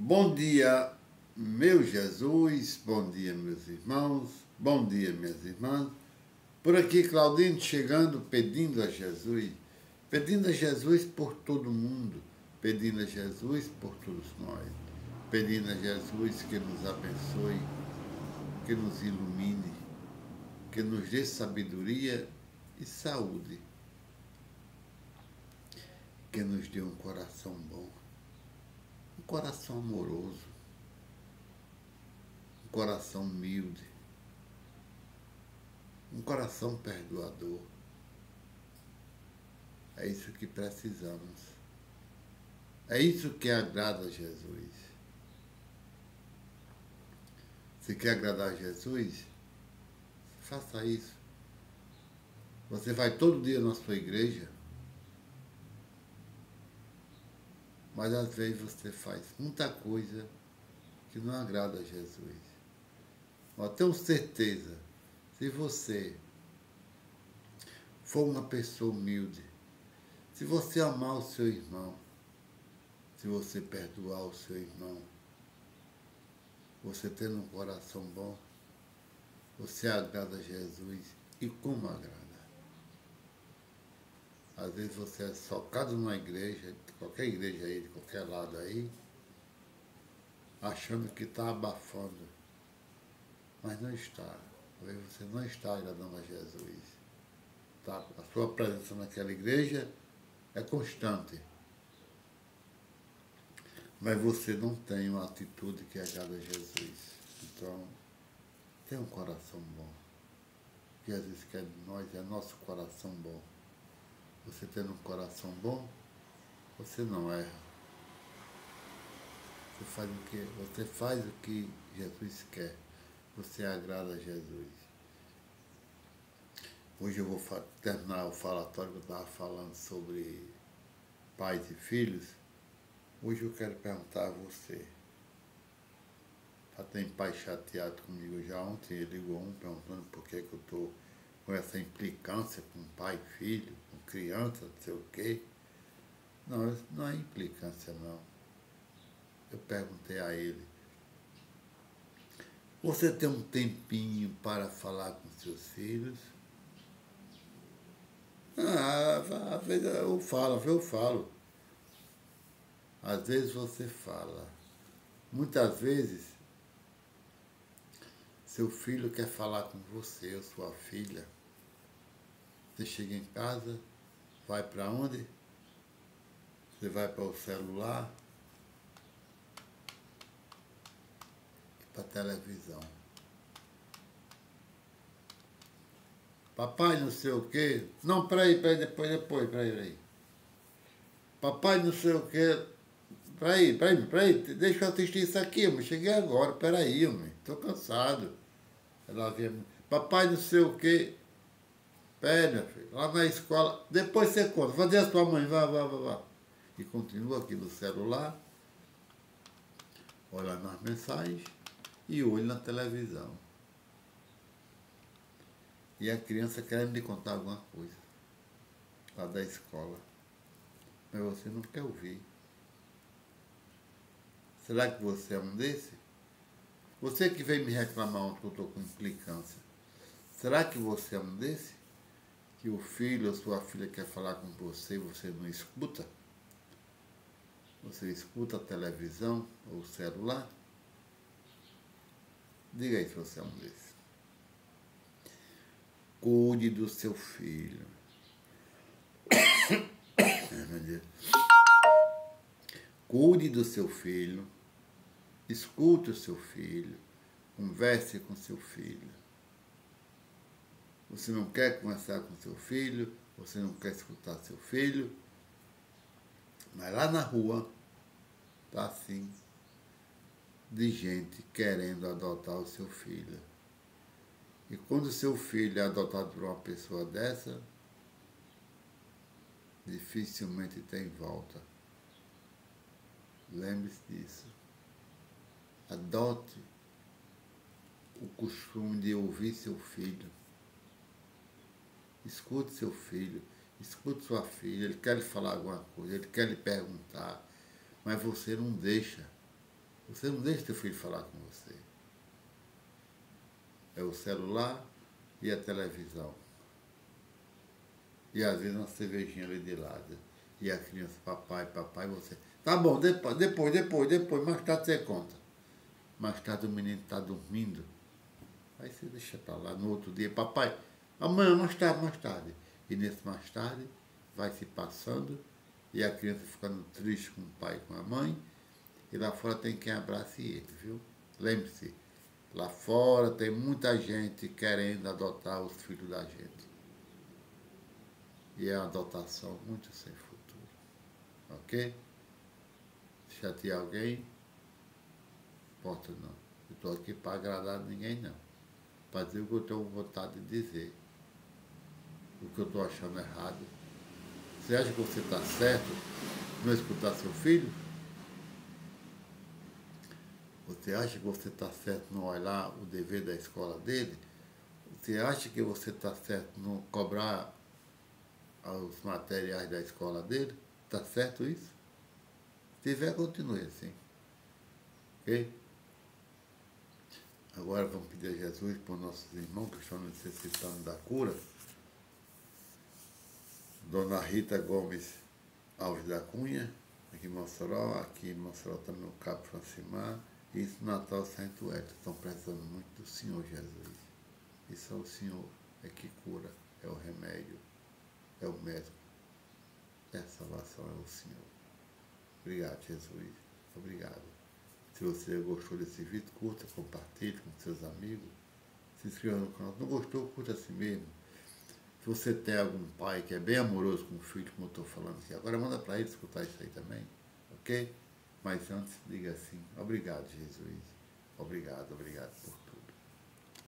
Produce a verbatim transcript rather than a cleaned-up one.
Bom dia, meu Jesus, bom dia, meus irmãos, bom dia, minhas irmãs. Por aqui, Claudine chegando, pedindo a Jesus, pedindo a Jesus por todo mundo, pedindo a Jesus por todos nós, pedindo a Jesus que nos abençoe, que nos ilumine, que nos dê sabedoria e saúde, que nos dê um coração bom, um coração amoroso, um coração humilde, um coração perdoador. É isso que precisamos. É isso que agrada a Jesus. Se quer agradar a Jesus, faça isso. Você vai todo dia na sua igreja, mas às vezes você faz muita coisa que não agrada a Jesus. Eu tenho certeza, se você for uma pessoa humilde, se você amar o seu irmão, se você perdoar o seu irmão, você tendo um coração bom, você agrada a Jesus. E como agrada? Às vezes você é socado numa igreja, de qualquer igreja aí, de qualquer lado aí, achando que está abafando, mas não está. Às vezes você não está agradando a Jesus. Tá? A sua presença naquela igreja é constante, mas você não tem uma atitude que agrada a Jesus. Então, tenha um coração bom. O que Jesus quer de nós é nosso coração bom. Você tendo um coração bom, você não erra. Você faz o que, você faz o que Jesus quer. Você agrada a Jesus. Hoje eu vou terminar o falatório que eu estava falando sobre pais e filhos. Hoje eu quero perguntar a você. Já tem pai chateado comigo já ontem, ele ligou um perguntando por que, que eu estou com essa implicância com pai e filho, com criança, não sei o quê. Não, isso não é implicância, não. Eu perguntei a ele, você tem um tempinho para falar com seus filhos? Ah, às vezes eu falo, às vezes eu falo. Às vezes você fala. Muitas vezes, seu filho quer falar com você, ou sua filha. Você chega em casa, vai para onde? Você vai para o celular e para a televisão. Papai não sei o quê. Não, peraí, peraí, depois, depois, peraí, peraí. Papai não sei o quê. Peraí, peraí, peraí, deixa eu assistir isso aqui, eu cheguei agora, peraí, homem, tô cansado. Ela via, papai não sei o quê. Pera, meu filho, lá na escola, depois você conta, fazer a sua mãe, vá, vá, vá, vá. E continua aqui no celular, olha nas mensagens e olha na televisão. E a criança querendo lhe contar alguma coisa lá da escola, mas você não quer ouvir. Será que você é um desse? Você que veio me reclamar ontem que eu estou com implicância, será que você é um desse? Que o filho ou sua filha quer falar com você e você não escuta? Você escuta a televisão ou o celular? Diga aí se você é um desses. Cuide do seu filho. Meu Deus. Cuide do seu filho. Escute o seu filho. Converse com seu filho. Você não quer conversar com seu filho, você não quer escutar seu filho, mas lá na rua está assim, de gente querendo adotar o seu filho. E quando o seu filho é adotado por uma pessoa dessa, dificilmente tem volta. Lembre-se disso. Adote o costume de ouvir seu filho. Escute seu filho, escute sua filha, ele quer lhe falar alguma coisa, ele quer lhe perguntar, mas você não deixa. Você não deixa teu filho falar com você. É o celular e a televisão. E às vezes uma cervejinha ali de lado. E a criança, papai, papai, você. Tá bom, depois, depois, depois, depois, mais tarde você conta. Mais tarde o menino está dormindo. Aí você deixa pra lá. No outro dia, papai, amanhã, mais tarde, mais tarde. E nesse mais tarde, vai se passando. E a criança ficando triste com o pai e com a mãe. E lá fora tem quem abrace ele, viu? Lembre-se, lá fora tem muita gente querendo adotar os filhos da gente. E é uma adotação muito sem futuro. Ok? Chatear alguém? Importa não. Eu estou aqui para agradar ninguém não. Para dizer o que eu tenho vontade de dizer. O que eu estou achando errado. Você acha que você está certo não escutar seu filho? Você acha que você está certo não olhar o dever da escola dele? Você acha que você está certo não cobrar os materiais da escola dele? Está certo isso? Se tiver, continue assim. Ok? Agora vamos pedir a Jesus por nossos irmãos que estão necessitando da cura. Dona Rita Gomes Alves da Cunha, aqui em Mossoró, aqui em Mossoró também no Cabo Francimar, e isso no Natal Santo Hélio. Estão precisando muito do Senhor Jesus. E só o Senhor é que cura, é o remédio, é o médico, é a salvação, é o Senhor. Obrigado, Jesus. Obrigado. Se você gostou desse vídeo, curta, compartilhe com seus amigos, se inscreva no canal. Não gostou, curta assim mesmo. Se você tem algum pai que é bem amoroso com o filho, como eu estou falando aqui, agora manda para ele escutar isso aí também, ok? Mas antes, diga assim, obrigado, Jesus. Obrigado, obrigado por tudo.